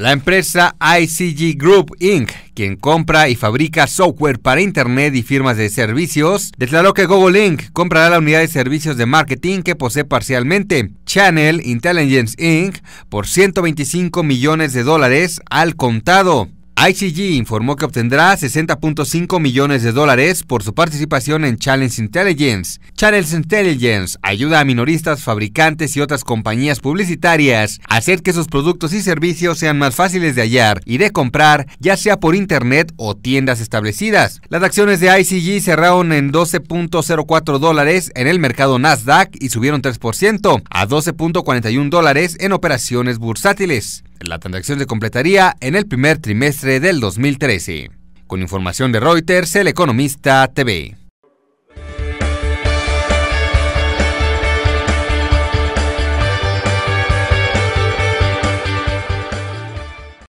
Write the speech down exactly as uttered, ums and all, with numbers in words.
La empresa I C G Group incorporated, quien compra y fabrica software para Internet y firmas de servicios, declaró que Google incorporated comprará la unidad de servicios de marketing que posee parcialmente, Channel Intelligence incorporated, por ciento veinticinco millones de dólares al contado. I C G informó que obtendrá sesenta punto cinco millones de dólares por su participación en Channels Intelligence. Channels Intelligence ayuda a minoristas, fabricantes y otras compañías publicitarias a hacer que sus productos y servicios sean más fáciles de hallar y de comprar, ya sea por internet o tiendas establecidas. Las acciones de I C G cerraron en doce punto cero cuatro dólares en el mercado Nasdaq y subieron tres por ciento a doce punto cuarenta y uno dólares en operaciones bursátiles. La transacción se completaría en el primer trimestre del dos mil trece. Con información de Reuters, El Economista T V.